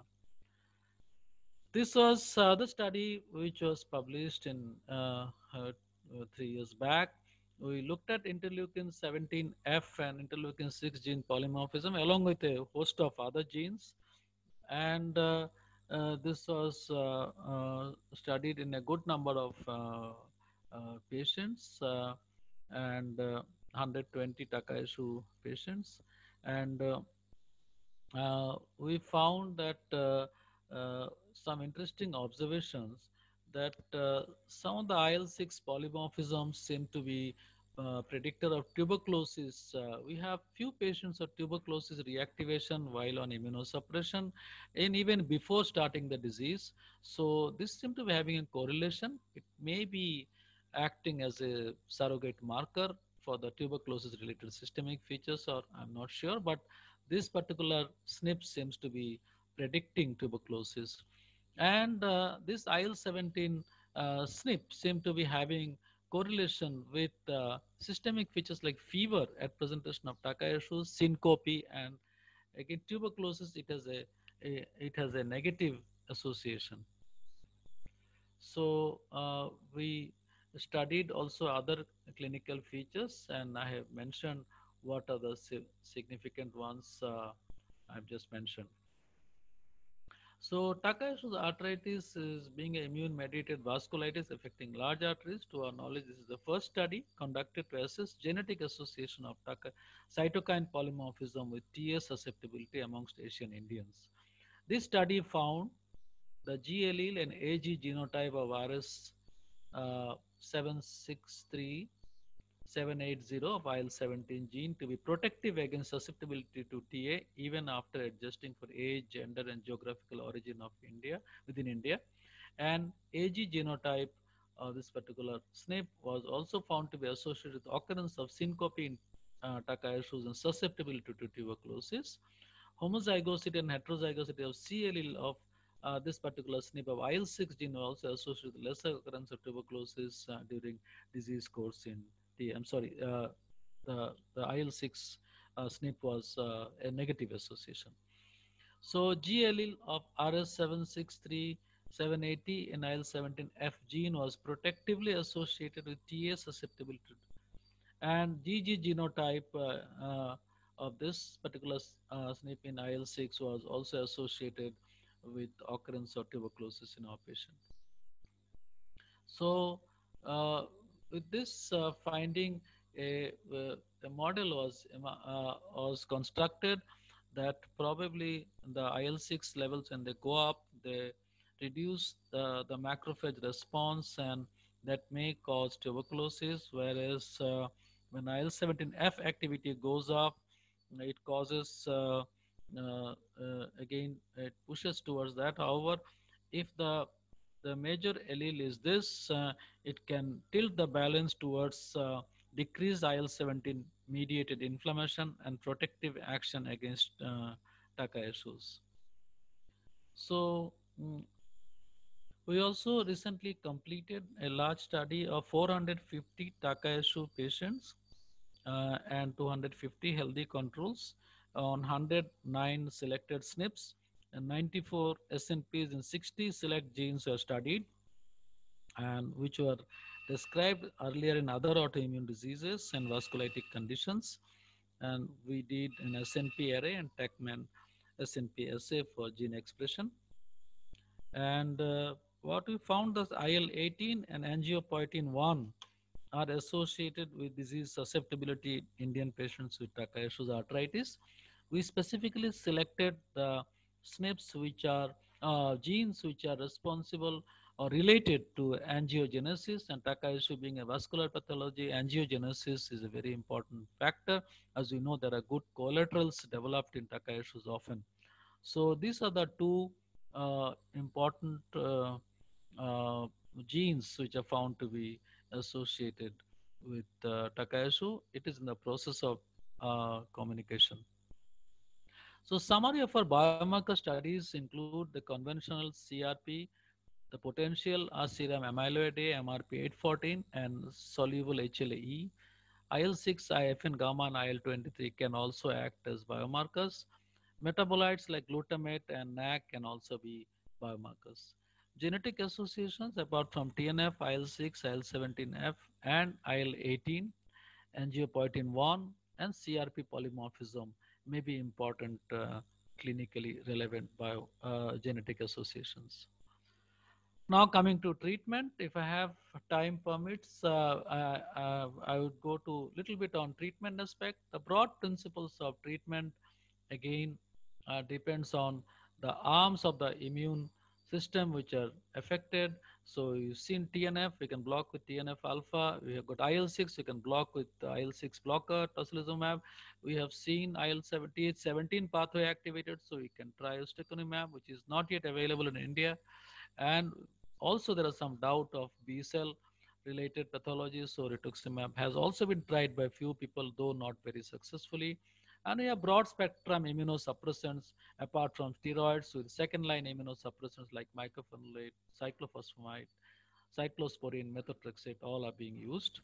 this was uh, the study which was published in uh, uh, three years back. We looked at interleukin seventeen F and interleukin six gene polymorphism along with a host of other genes. And uh, uh, this was uh, uh, studied in a good number of uh, uh, patients uh, and uh, one hundred twenty Takayasu patients. And uh, uh, we found that uh, uh, some interesting observations that uh, some of the I L six polymorphisms seem to be uh, predictor of tuberculosis. Uh, we have few patients of tuberculosis reactivation while on immunosuppression and even before starting the disease. So this seems to be having a correlation. It may be acting as a surrogate marker for the tuberculosis related systemic features, or I'm not sure, but this particular S N P seems to be predicting tuberculosis. And uh, this I L seventeen uh, S N P seem to be having correlation with uh, systemic features like fever at presentation of Takayasu's, syncope, and again tuberculosis. It has a, a it has a negative association. So uh, we studied also other clinical features, and I have mentioned what are the si- significant ones uh, I've just mentioned. So Takayasu's arthritis is being an immune-mediated vasculitis affecting large arteries. To our knowledge, this is the first study conducted to assess genetic association of Taka, cytokine polymorphism with T S susceptibility amongst Asian Indians. This study found the G allele and A G genotype of R S uh, seven six three seven eight zero of I L seventeen gene to be protective against susceptibility to T A even after adjusting for age, gender, and geographical origin of India within India. And A G genotype of this particular S N P was also found to be associated with occurrence of syncope in uh, Takayasu's and susceptibility to tuberculosis. Homozygosity and heterozygosity of C allele of uh, this particular S N P of I L six gene was also associated with lesser occurrence of tuberculosis uh, during disease course in T. I'm sorry, uh, the, the I L six uh, S N P was uh, a negative association. So G allele of R S seven six three seven eighty and I L seventeen F gene was protectively associated with T A susceptibility, and G G genotype uh, uh, of this particular uh, S N P in I L six was also associated with occurrence of tuberculosis in our patient. So uh, with this uh, finding, a, uh, a model was uh, was constructed that probably the I L six levels, when they go up, they reduce the, the macrophage response, and that may cause tuberculosis. Whereas uh, when I L seventeen F activity goes up, it causes uh, uh, uh, again it pushes towards that. However, if the the major allele is this, uh, it can tilt the balance towards uh, decreased I L seventeen mediated inflammation and protective action against uh, Takayasu's. So, mm, we also recently completed a large study of four hundred fifty Takayasu patients uh, and two hundred fifty healthy controls on one hundred nine selected S N Ps, and ninety-four S N Ps in sixty select genes were studied, and which were described earlier in other autoimmune diseases and vasculitic conditions. And we did an S N P array and TechMan S N P assay for gene expression. And uh, what we found is I L eighteen and angiopoietin one are associated with disease susceptibility in Indian patients with Takayasu's arthritis. We specifically selected the S N Ps which are uh, genes which are responsible or related to angiogenesis, and Takayasu being a vascular pathology, angiogenesis is a very important factor. As we know, there are good collaterals developed in Takayasu's often. So these are the two uh, important uh, uh, genes which are found to be associated with uh, Takayasu. It is in the process of uh, communication. So summary of our biomarker studies include the conventional C R P, the potential are serum amyloid A, M R P eight fourteen, and soluble H L A-E. I L six, I F N gamma, and I L twenty-three can also act as biomarkers. Metabolites like glutamate and N A C can also be biomarkers. Genetic associations apart from T N F, I L six, I L seventeen F, and I L eighteen, angiopoietin one, and C R P polymorphism may be important uh, clinically relevant bio uh, genetic associations. Now coming to treatment, if I have time permits, uh, I, uh, I would go to little bit on treatment aspect. The broad principles of treatment again uh, depends on the arms of the immune system which are affected. So you've seen T N F, we can block with T N F alpha. We have got I L six, we can block with I L six blocker, tocilizumab. We have seen I L seventeen pathway activated, so we can try ustekinumab, which is not yet available in India. And also there is some doubt of B cell related pathologies, so rituximab has also been tried by few people, though not very successfully. And we have broad spectrum immunosuppressants apart from steroids, with second line immunosuppressants like mycophenolate, cyclophosphamide, cyclosporine, methotrexate, all are being used.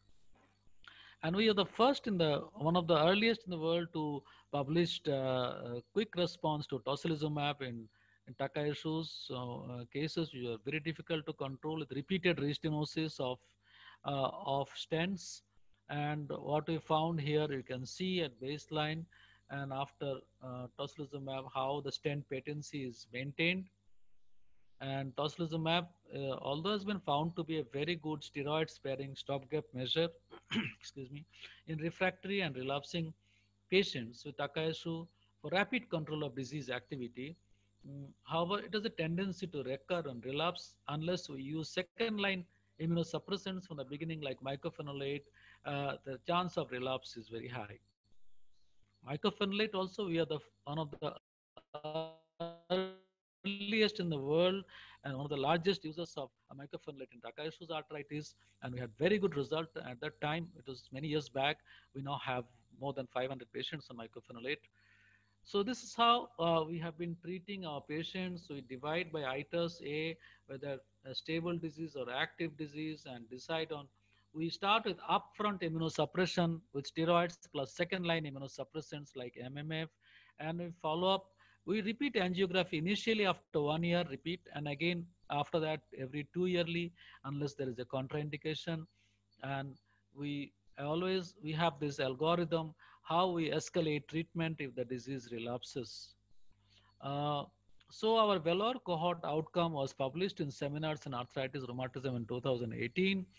And we are the first in the one of the earliest in the world to publish uh, quick response to tocilizumab in, in Takayasu's uh, cases which are very difficult to control with repeated restenosis of uh, of stents. And what we found here, you can see at baseline and after uh, tocilizumab how the stent patency is maintained. And tocilizumab, uh, although has been found to be a very good steroid-sparing stopgap measure, excuse me, in refractory and relapsing patients with Takayasu for rapid control of disease activity. Mm, however, it has a tendency to recur and relapse unless we use second-line immunosuppressants from the beginning, like mycophenolate. Uh, the chance of relapse is very high. Mycophenolate also, we are the one of the earliest in the world and one of the largest users of mycophenolate in Takayasu's arthritis, and we had very good result at that time. It was many years back. We now have more than five hundred patients on mycophenolate. So this is how uh, we have been treating our patients. We divide by I T A S A, whether a stable disease or active disease, and decide on. We start with upfront immunosuppression with steroids plus second line immunosuppressants like M M F, and we follow up. We repeat angiography initially after one year, repeat, and again after that every two yearly, unless there is a contraindication. And we always we have this algorithm how we escalate treatment if the disease relapses. Uh, so our Valor cohort outcome was published in Seminars in Arthritis Rheumatism in two thousand eighteen.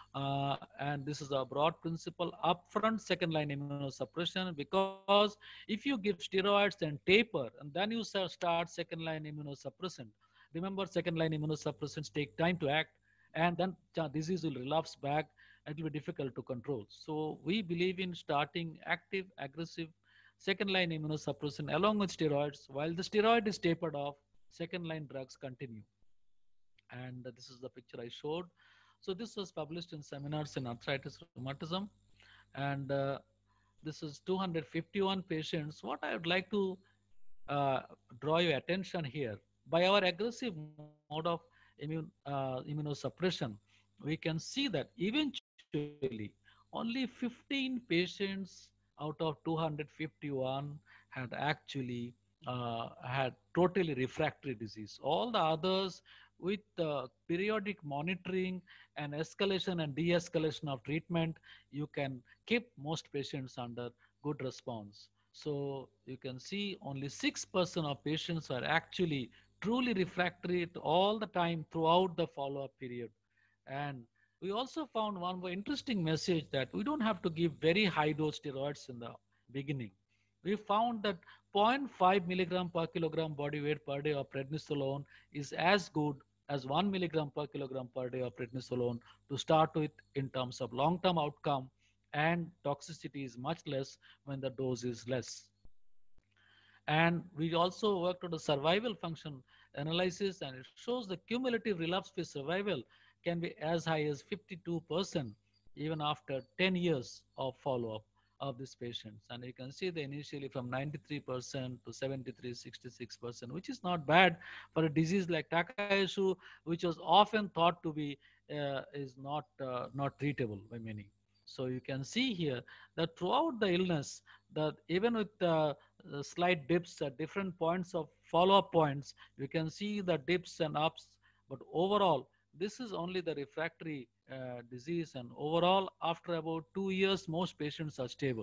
Uh, and this is a broad principle upfront second line immunosuppression, because if you give steroids and taper and then you start second line immunosuppressant, remember second line immunosuppressants take time to act, and then disease will relapse back. It will be difficult to control. So we believe in starting active, aggressive second line immunosuppression along with steroids. While the steroid is tapered off, second line drugs continue. And uh, this is the picture I showed. So this was published in seminars in arthritis rheumatism, and uh, this is two hundred fifty-one patients. What I would like to uh, draw your attention here, by our aggressive mode of immune uh, immunosuppression, we can see that eventually only fifteen patients out of two hundred fifty-one had actually uh, had totally refractory disease. All the others, with uh, periodic monitoring and escalation and de-escalation of treatment, you can keep most patients under good response. So you can see only six percent of patients are actually truly refractory all the time throughout the follow-up period. And we also found one more interesting message, that we don't have to give very high dose steroids in the beginning. We found that zero point five milligram per kilogram body weight per day of prednisolone is as good as one milligram per kilogram per day of prednisolone to start with in terms of long-term outcome, and toxicity is much less when the dose is less. And we also worked on the survival function analysis, and it shows the cumulative relapse-free survival can be as high as fifty-two percent even after ten years of follow-up of these patients. And you can see the initially from ninety-three percent to seventy-three, sixty-six percent, which is not bad for a disease like Takayasu, which was often thought to be uh, is not uh, not treatable by many. So you can see here that throughout the illness, that even with uh, uh, slight dips at different points of follow-up points, we can see the dips and ups, but overall, this is only the refractory uh, disease, and overall, after about two years, most patients are stable.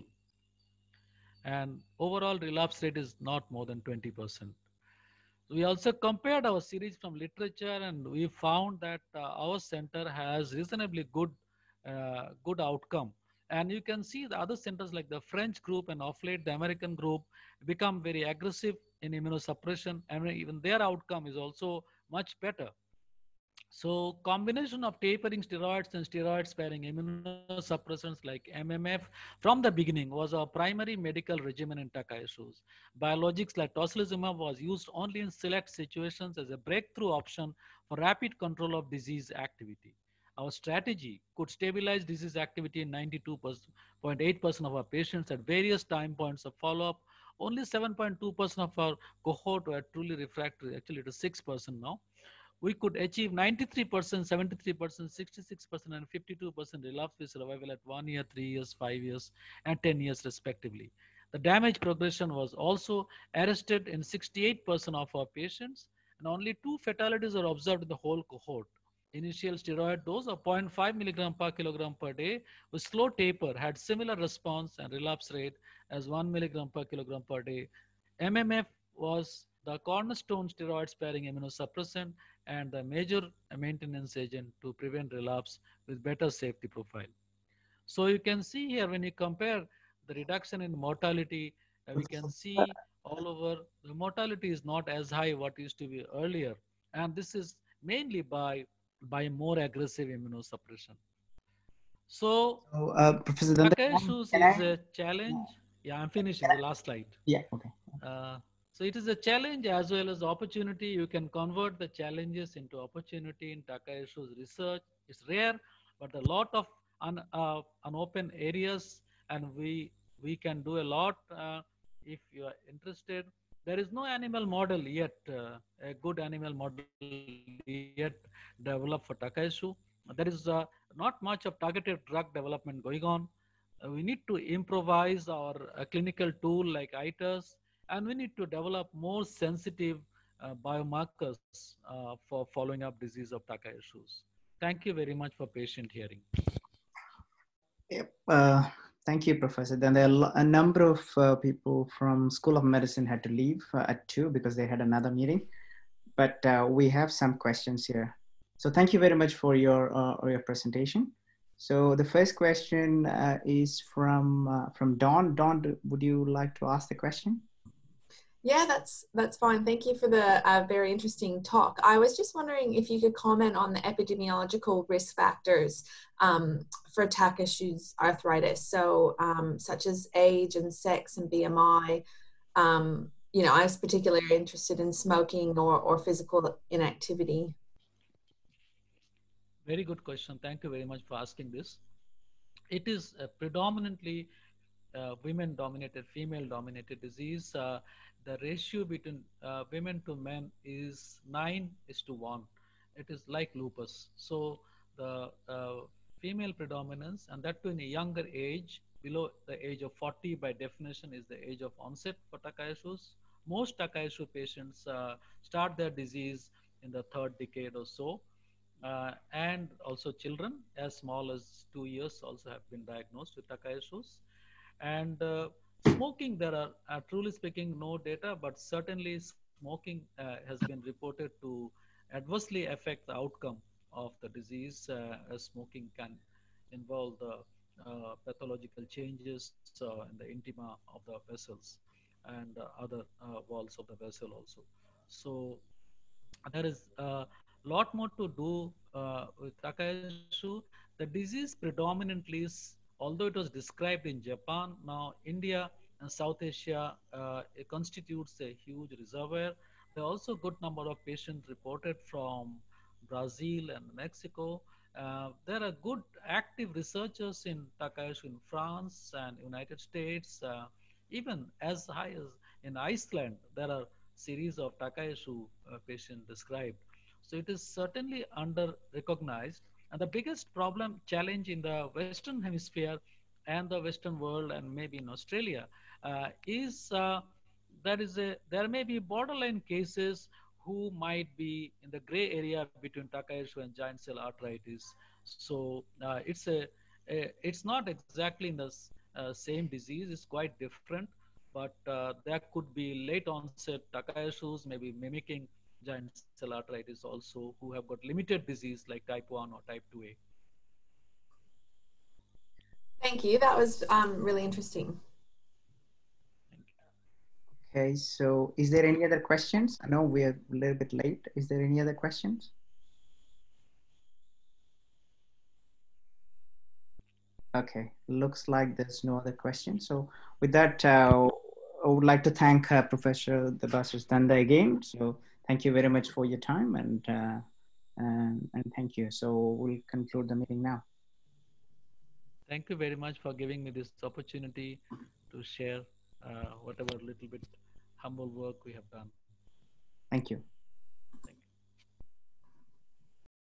And overall relapse rate is not more than twenty percent. We also compared our series from literature, and we found that uh, our center has reasonably good, uh, good outcome. And you can see the other centers like the French group and of late the American group become very aggressive in immunosuppression, and even their outcome is also much better. So combination of tapering steroids and steroid sparing immunosuppressants like M M F from the beginning was our primary medical regimen in Takayasu's. Biologics like tocilizumab was used only in select situations as a breakthrough option for rapid control of disease activity. Our strategy could stabilize disease activity in ninety-two point eight percent of our patients at various time points of follow-up. Only seven point two percent of our cohort were truly refractory. Actually, it is six percent now. We could achieve ninety-three percent, seventy-three percent, sixty-six percent, and fifty-two percent relapse-free survival at one year, three years, five years, and ten years respectively. The damage progression was also arrested in sixty-eight percent of our patients, and only two fatalities are observed in the whole cohort. Initial steroid dose of zero point five milligram per kilogram per day with slow taper had similar response and relapse rate as one milligram per kilogram per day. M M F was the cornerstone steroid sparing immunosuppressant and the major maintenance agent to prevent relapse with better safety profile. So you can see here when you compare the reduction in mortality, uh, we can see all over the mortality is not as high what used to be earlier. And this is mainly by, by more aggressive immunosuppression. So So, uh, Professor Danda, Takayasu's can is I? a challenge. Yeah, I'm finishing the last slide. Yeah. Okay. Uh, so it is a challenge as well as opportunity. You can convert the challenges into opportunity in Takayasu's research. It's rare, but a lot of un, uh, unopen areas, and we we can do a lot uh, if you are interested. There is no animal model yet, uh, a good animal model yet developed for Takayasu. There is uh, not much of targeted drug development going on. Uh, we need to improvise our uh, clinical tool like ITERS, and we need to develop more sensitive uh, biomarkers uh, for following up disease of Takayasu's. Thank you very much for patient hearing. Yep. Uh, thank you, Professor. Then there are a number of uh, people from School of Medicine had to leave uh, at two because they had another meeting. But uh, we have some questions here. So thank you very much for your uh, your presentation. So the first question uh, is from uh, from Dawn. Dawn, would you like to ask the question? Yeah, that's that's fine. Thank you for the uh, very interesting talk. I was just wondering if you could comment on the epidemiological risk factors um, for Takeshu's arthritis, so um, such as age and sex and B M I. Um, you know, I was particularly interested in smoking or, or physical inactivity. Very good question. Thank you very much for asking this. It is a predominantly uh, women dominated, female dominated disease. Uh, the ratio between uh, women to men is nine is to one. It is like lupus. So the uh, female predominance, and that too in a younger age, below the age of forty by definition is the age of onset for Takayasu's. Most Takayashu patients uh, start their disease in the third decade or so. Uh, and also children as small as two years also have been diagnosed with Takayasu's. And uh, smoking, there are uh, truly speaking no data, but certainly smoking uh, has been reported to adversely affect the outcome of the disease, uh, as smoking can involve the uh, pathological changes uh, in the intima of the vessels and uh, other uh, walls of the vessel also. So there is a lot more to do uh, with Takayashu. The disease predominantly is, although it was described in Japan, now India and South Asia, uh, it constitutes a huge reservoir. There are also a good number of patients reported from Brazil and Mexico. Uh, there are good active researchers in Takayashu in France and United States, uh, even as high as in Iceland. There are series of Takayashu uh, patient described. So it is certainly under recognized. And the biggest problem challenge in the Western hemisphere and the Western world and maybe in Australia uh, is uh, there is a there may be borderline cases who might be in the gray area between Takayashu and giant cell arthritis. So uh, it's a, a it's not exactly in the uh, same disease. It's quite different, but uh, there could be late onset Takayasu's, maybe mimicking giant cell arthritis also, who have got limited disease like type one or type two A. Thank you. That was um, really interesting. Thank you. Okay, so is there any other questions? I know we're a little bit late. Is there any other questions? Okay, looks like there's no other questions. So with that, uh, I would like to thank uh, Professor Debashish Danda again. So thank you very much for your time and, uh, and, and thank you. So we'll conclude the meeting now. Thank you very much for giving me this opportunity to share uh, whatever little bit humble work we have done. Thank you.